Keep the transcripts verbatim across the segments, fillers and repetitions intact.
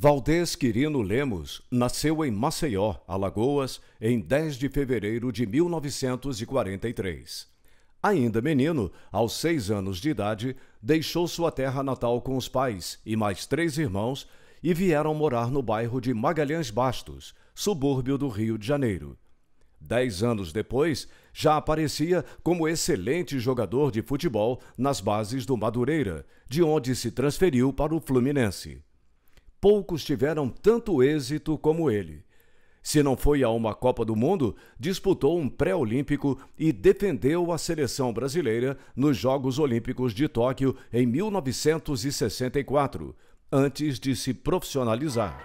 Valdez Quirino Lemos nasceu em Maceió, Alagoas, em dez de fevereiro de mil novecentos e quarenta e três. Ainda menino, aos seis anos de idade, deixou sua terra natal com os pais e mais três irmãos e vieram morar no bairro de Magalhães Bastos, subúrbio do Rio de Janeiro. Dez anos depois, já aparecia como excelente jogador de futebol nas bases do Madureira, de onde se transferiu para o Fluminense. Poucos tiveram tanto êxito como ele. Se não foi a uma Copa do Mundo, disputou um pré-olímpico e defendeu a seleção brasileira nos Jogos Olímpicos de Tóquio em mil novecentos e sessenta e quatro, antes de se profissionalizar.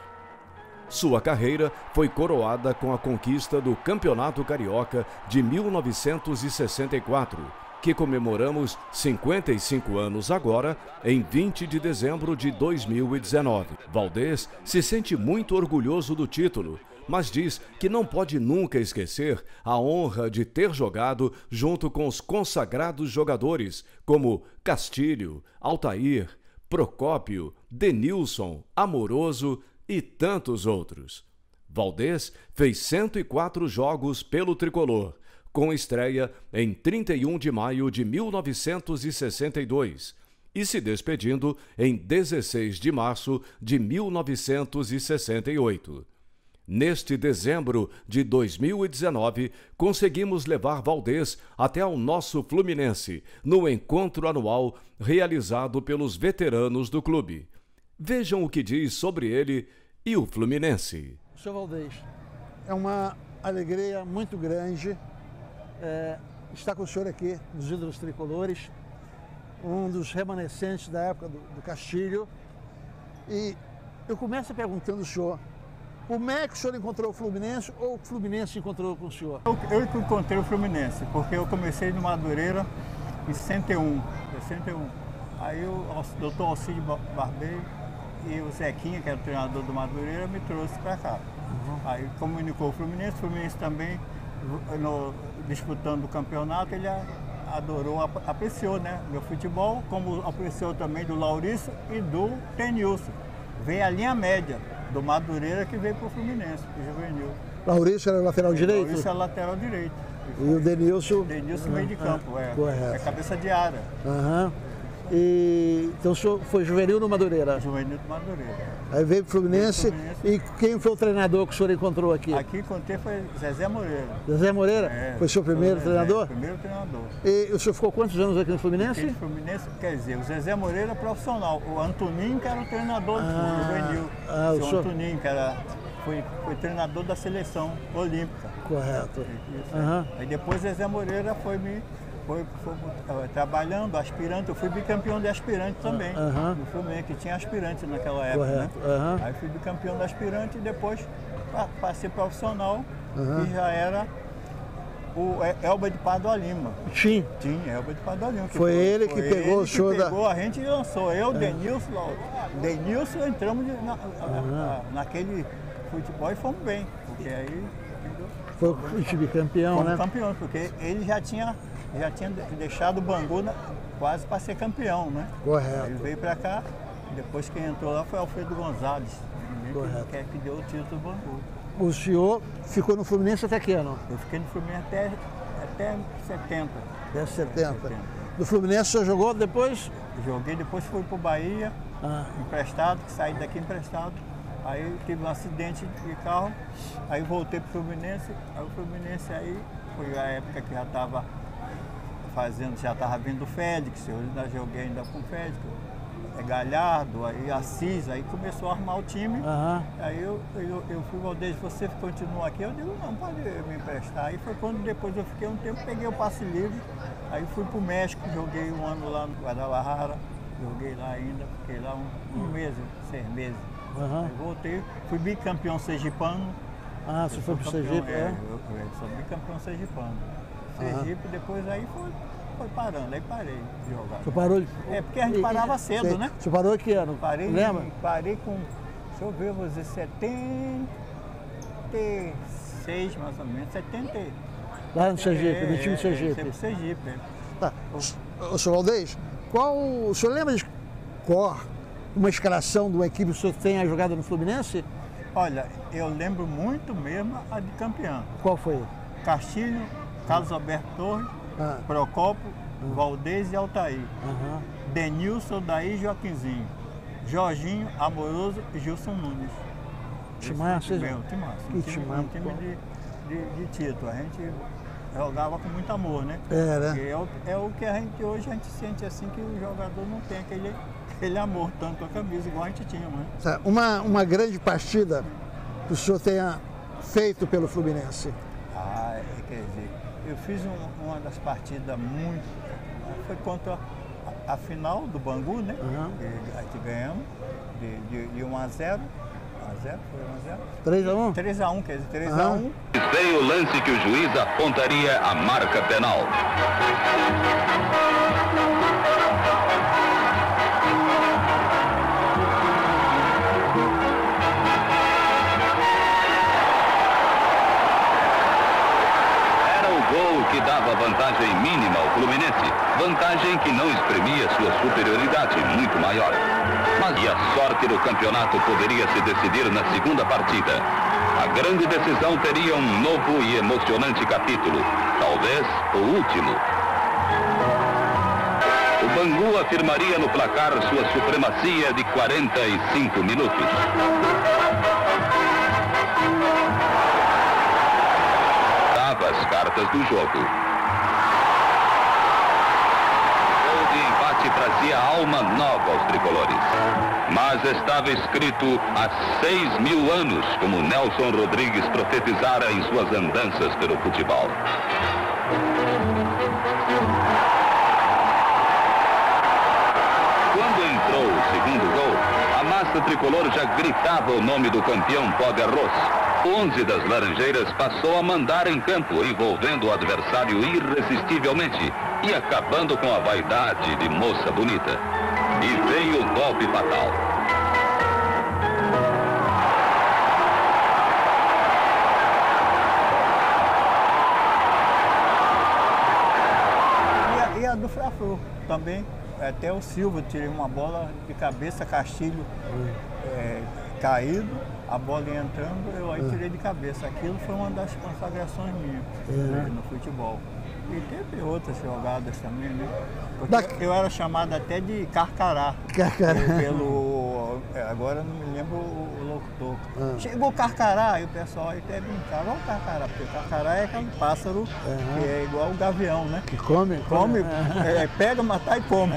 Sua carreira foi coroada com a conquista do Campeonato Carioca de mil novecentos e sessenta e quatro, que comemoramos cinquenta e cinco anos agora, em vinte de dezembro de dois mil e dezenove. Valdez se sente muito orgulhoso do título, mas diz que não pode nunca esquecer a honra de ter jogado junto com os consagrados jogadores como Castilho, Altair, Procópio, Denilson, Amoroso e tantos outros. Valdez fez cento e quatro jogos pelo tricolor, com estreia em trinta e um de maio de mil novecentos e sessenta e dois e se despedindo em dezesseis de março de mil novecentos e sessenta e oito. Neste dezembro de dois mil e dezenove, conseguimos levar Valdez até ao nosso Fluminense, no encontro anual realizado pelos veteranos do clube. Vejam o que diz sobre ele e o Fluminense. Seu Valdez, é uma alegria muito grande é, estar com o senhor aqui nos ídolos tricolores, um dos remanescentes da época do, do Castilho. E eu começo perguntando ao senhor, como é que o senhor encontrou o Fluminense ou o Fluminense encontrou com o senhor? Eu, eu encontrei o Fluminense, porque eu comecei no Madureira em sessenta e um. sessenta e um. Aí o doutor Alcide Barbeiro e o Zequinha, que era o treinador do Madureira, me trouxe para cá. Uhum. Aí comunicou o Fluminense, o Fluminense também, no, disputando o campeonato, ele adorou, apreciou, né, meu futebol, como apreciou também do Laurício e do Denilson. Veio a linha média do Madureira que veio para o Fluminense, o juvenil. Laurício era lateral direito? Laurício era lateral direito. E o Denilson? Denilson meio de campo, ah, é, correto. É cabeça de área. Uhum. E, então o senhor foi juvenil no Madureira? Juvenil do Madureira. Aí veio para o Fluminense. Fluminense. E quem foi o treinador que o senhor encontrou aqui? Aqui encontrei foi Zezé Moreira. Zezé Moreira? É, foi o seu primeiro Zezé, treinador? Primeiro treinador. E o senhor ficou quantos anos aqui no Fluminense? Aqui no Fluminense, quer dizer, o Zezé Moreira é profissional. O Antoninho, que era o treinador do ah, juvenil. Ah, o senhor Antoninho, que era, foi, foi treinador da seleção olímpica. Correto. Isso, uhum. Aí depois Zezé Moreira foi me... Foi, foi uh, trabalhando, aspirante, eu fui bicampeão de aspirante também, uhum. no Fluminense, que tinha aspirante naquela época, correto. Né? Uhum. Aí fui bicampeão de aspirante e depois passei profissional, uhum. que já era o Elba de Padua Lima. Sim. Tinha, Elba de Padua Lima. Foi, foi ele que foi pegou ele o show que da... pegou, a gente lançou, eu, uhum. Denilson, Denilson, entramos de, na, uhum. na, naquele futebol e fomos bem, porque aí... Foi o time campeão, né? campeão, porque ele já tinha... já tinha deixado o Bangu na, quase para ser campeão, né? Correto. Ele veio para cá, depois quem entrou lá foi Alfredo Gonzalez, correto. Que, que deu o título do Bangu. O senhor ficou no Fluminense até que ano? Eu fiquei no Fluminense até, até setenta. Até setenta. No Fluminense o senhor jogou depois? Joguei, depois fui para o Bahia, ah. emprestado, saí daqui emprestado. Aí tive um acidente de carro, aí voltei para o Fluminense, aí o Fluminense aí foi a época que já estava fazendo, já estava vindo o Félix, eu ainda joguei ainda com o Félix, é Galhardo, aí Assis, aí começou a armar o time, uhum. aí eu, eu, eu fui, Valdez, você continua aqui? Eu digo, não, pode me emprestar. Aí foi quando depois eu fiquei um tempo, peguei o passe livre, aí fui para o México, joguei um ano lá no Guadalajara, joguei lá ainda, fiquei lá um, um mês, seis meses. Uhum. Aí voltei, fui bicampeão sergipano. Ah, você foi para o Sergipe, é? é? Eu, eu sou bicampeão sergipano. Uhum. Sergipe, depois aí foi, foi parando, aí parei de jogar. Você parou de... É, porque a gente parava e, cedo, você, né? Você parou em que ano? Parei, lembra? Parei com, deixa eu ver, vou dizer, setenta e seis mais ou menos, setenta. Lá no Sergipe, é, no time do Sergipe. É, no Sergipe, é. Tá. O senhor Valdez, qual... O senhor lembra de cor uma escalação de uma equipe que o senhor tenha jogado no Fluminense? Olha, eu lembro muito mesmo a de campeão. Qual foi? Castilho, Carlos Alberto Torres, Ah. Procópio, Valdez e Altair. Aham. Denilson, Daí e Joaquinzinho. Jorginho, Amoroso e Gilson Nunes. Timaço, Esse hein? time, timaço. Que Um time, timaço, um time pô. de, de, de título. A gente jogava com muito amor, né? É, né? Porque é o, é o que a gente hoje a gente sente assim, que o jogador não tem aquele, aquele amor tanto com a camisa, igual a gente tinha, né? Tá, Uma, uma grande partida que o senhor tenha feito pelo Fluminense. Ah, é, quer dizer, eu fiz um- uma das partidas muito. Foi contra a, a final do Bangu, né? Uhum. Que a gente ganhamos de, de, de um a zero. um a zero, foi um a zero? três a um? três a um, quer dizer, três a um. Veio o lance que o juiz apontaria a marca penal. Era o gol que dava vantagem mínima ao Fluminense, vantagem que não exprimia sua superioridade muito maior. Mas e a sorte do campeonato poderia se decidir na segunda partida. A grande decisão teria um novo e emocionante capítulo, talvez o último. O Bangu afirmaria no placar sua supremacia de quarenta e cinco minutos. Dava as cartas do jogo. O de empate trazia alma nova aos tricolores. Mas estava escrito há seis mil anos, como Nelson Rodrigues profetizara em suas andanças pelo futebol. Quando entrou o segundo gol, a massa tricolor já gritava o nome do campeão pó de arroz. O onze das Laranjeiras passou a mandar em campo, envolvendo o adversário irresistivelmente e acabando com a vaidade de moça bonita. E veio o golpe fatal. E a, e a do Fla-Flu também. Até o Silva, tirei uma bola de cabeça, Castilho é, caído, a bola ia entrando, eu aí tirei de cabeça. Aquilo foi uma das consagrações minhas né, no futebol. E teve outras jogadas também, né? Porque Da- eu era chamado até de Carcará. Carcará. Pelo. é, Agora não me lembro o, o locutor. Chegou o Carcará, e o pessoal aí até brincava, olha o Carcará, porque o Carcará é aquele pássaro que é igual o gavião, né? Que come? Come, é, pega, matar e come.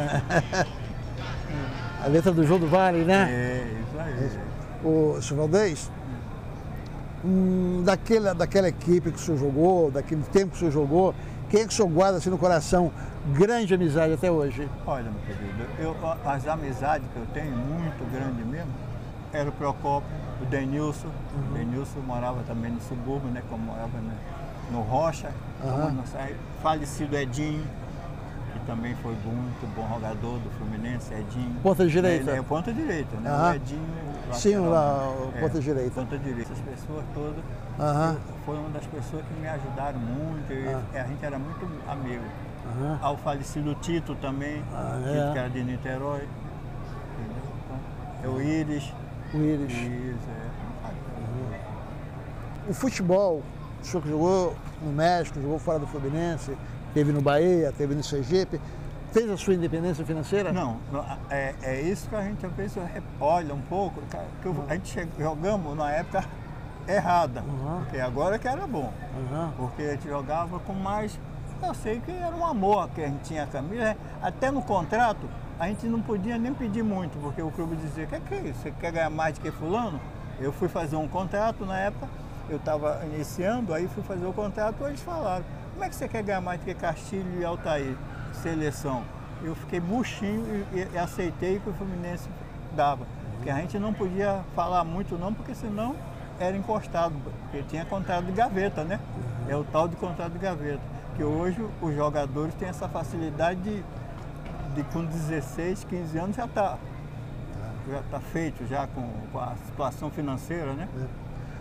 A letra do João do Vale, né? É, isso aí. O senhor Valdez, hum, daquela, daquela equipe que o senhor jogou, daquele tempo que o senhor jogou, quem é que o senhor guarda assim no coração? Grande amizade até hoje. Olha, meu querido, eu, as amizades que eu tenho, muito grande mesmo, era o Procópio, o Denilson. O Denilson morava também no subúrbio, né? Como morava né, no Rocha. Aham. Como nós- falecido Edinho, que também foi muito bom jogador do Fluminense, Edinho. Ponta direita. É, é ponta direita, né? Aham. O Edinho. Sim, lateral, lá, né? o ponta direita. Ponta direita. Essas pessoas todas. Aham. Foi uma das pessoas que me ajudaram muito, e Ah. a gente era muito amigo. Aham. Ao falecido Tito também, Ah, Tito é. que era de Niterói. Entendeu? Então, é o Íris. O Íris. Íris, é. O futebol, o senhor que jogou no México, jogou fora do Fluminense, teve no Bahia, teve no Sergipe, fez a sua independência financeira? Não, não, é, é isso que a gente às vezes olha um pouco, cara, que eu- a gente che- jogamos na época errada, Uhum. porque agora que era bom, Aham. porque a gente jogava com mais, eu sei que era um amor que a gente tinha a camisa, até no contrato a gente não podia nem pedir muito, porque o clube dizia, que que é isso, você quer ganhar mais do que fulano? Eu fui fazer um contrato na época, eu estava iniciando, aí fui fazer o contrato, eles falaram, como é que você quer ganhar mais do que Castilho e Altair, seleção? Eu fiquei buchinho e, e- e aceitei que o Fluminense dava, porque a gente não podia falar muito não, porque senão era encostado, porque tinha contrato de gaveta, né? É o tal de contrato de gaveta, que hoje os jogadores têm essa facilidade de, de com dezesseis, quinze anos já está já tá feito já com, com a situação financeira, né?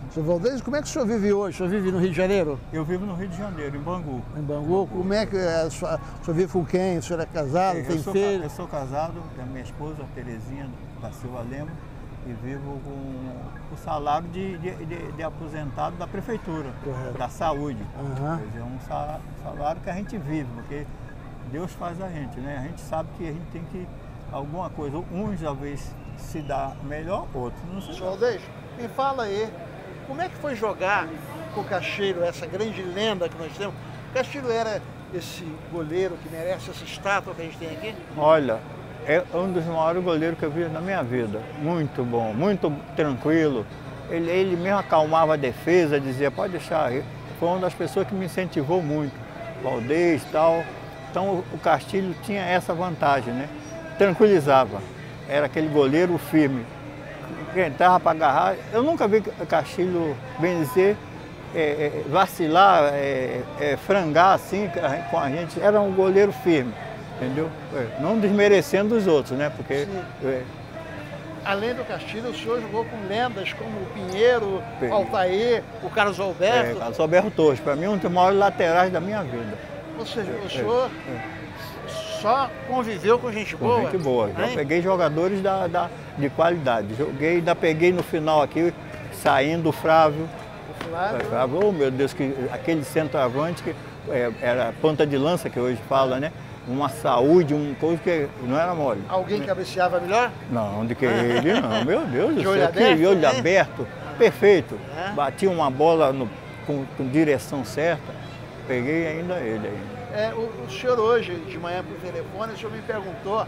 Seu Valdez, como é que o senhor vive hoje? O senhor vive no Rio de Janeiro? Eu vivo no Rio de Janeiro, em Bangu. Em Bangu? Como é que é a sua, o senhor vive com quem? O senhor é casado, eu tem sou, filho? Eu sou casado, com a minha esposa, Terezinha da Silva Lemos, e vivo com o salário de, de, de, de aposentado da prefeitura, Correto. da saúde. Uhum. Quer dizer, um salário, salário que a gente vive, porque Deus faz a gente, né? A gente sabe que a gente tem que, alguma coisa, uns talvez se dá melhor, outros não se Senhor Valdez, me fala aí, como é que foi jogar com o Castilho, essa grande lenda que nós temos? O Castilho era esse goleiro que merece essa estátua que a gente tem aqui? Olha, é um dos maiores goleiros que eu vi na minha vida. Muito bom, muito tranquilo. Ele, ele mesmo acalmava a defesa, dizia, pode deixar. Foi uma das pessoas que me incentivou muito. Valdez e tal. Então o Castilho tinha essa vantagem, né? Tranquilizava. Era aquele goleiro firme. Entrava para agarrar. Eu nunca vi o Castilho, bem dizer, é, é, vacilar, é, é, frangar assim com a gente. Era um goleiro firme. Entendeu? É, não desmerecendo os outros, né? Porque. É... Além do Castilho, o senhor jogou com lendas como o Pinheiro, o Altair, o Carlos Alberto. É, Carlos Alberto Torres, para mim, um dos maiores laterais da minha vida. Ou seja, o é, senhor é. só conviveu com gente Com boa? gente boa. Já hein? peguei jogadores da, da, de qualidade. Joguei, ainda peguei no final aqui, saindo o Flávio. O Flávio. Flávio, oh meu Deus, que, aquele centroavante que é, era ponta de lança, que hoje fala, né? Uma saúde, uma coisa que não era mole. Alguém cabeceava melhor? Não, de que ele não, meu Deus do De olho céu, aberto, que olho né? aberto, perfeito. É. Batia uma bola no, com, com direção certa, peguei ainda ele ainda. É, o, o senhor hoje, de manhã por telefone, o senhor me perguntou,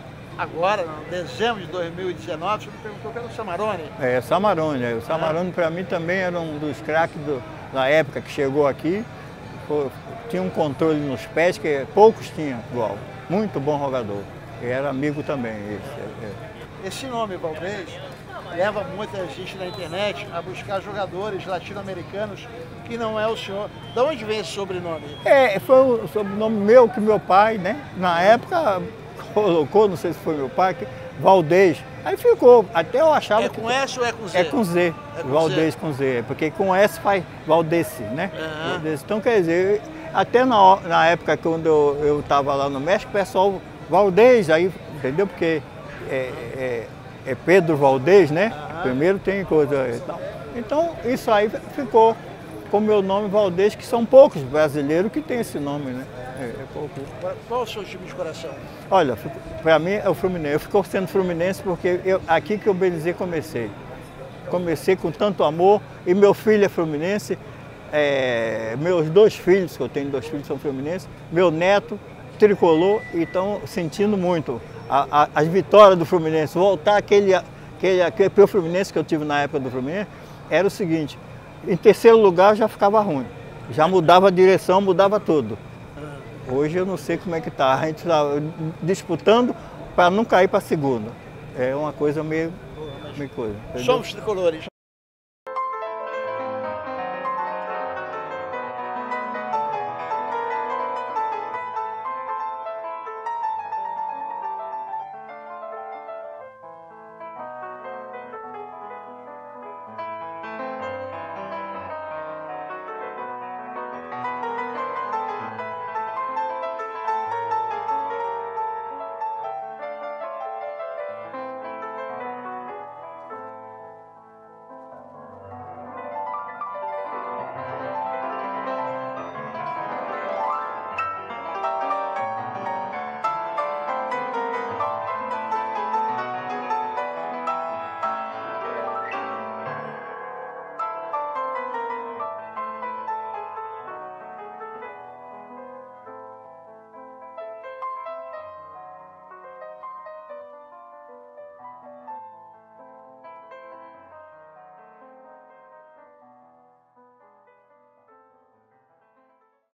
agora, em dezembro de dois mil e dezenove, o senhor me perguntou pelo Samarone. É, Samarone, o Samarone para mim também era um dos craques do, da época que chegou aqui. Foi, tinha um controle nos pés que poucos tinham igual. Muito bom jogador. E era amigo também. Esse, é. Esse nome, Valdez, leva muita gente na internet a buscar jogadores latino-americanos que não é o senhor. De onde vem esse sobrenome? É, foi o sobrenome meu que meu pai, né? Na época colocou, não sei se foi meu pai, que, Valdez. Aí ficou, até eu achava É que... com S ou é com Z? É com Z, É com Valdez Z. com Z, porque com S faz Valdeci, né? Uhum. Valdeci. Então, quer dizer, até na, na época quando eu estava lá no México, o pessoal, Valdez, aí, entendeu? Porque é, é, é Pedro Valdez, né? Uhum. Primeiro tem coisa e tal. Então, isso aí ficou com o meu nome Valdez, que são poucos brasileiros que têm esse nome, né? É, é pouco. Qual o seu time de coração? Olha, para mim é o Fluminense. Eu fico sendo Fluminense porque eu, aqui que eu bem dizer comecei. Comecei com tanto amor e meu filho é Fluminense. É, meus dois filhos, que eu tenho dois filhos, são Fluminenses. Meu neto, tricolor, e estão sentindo muito a, a, as vitórias do Fluminense. Voltar aquele, aquele, aquele Fluminense que eu tive na época do Fluminense, era o seguinte, em terceiro lugar já ficava ruim. Já mudava a direção, mudava tudo. Hoje eu não sei como é que está. A gente está disputando para não cair para a segunda. É uma coisa meio, meio coisa. Entendeu? Somos tricolores.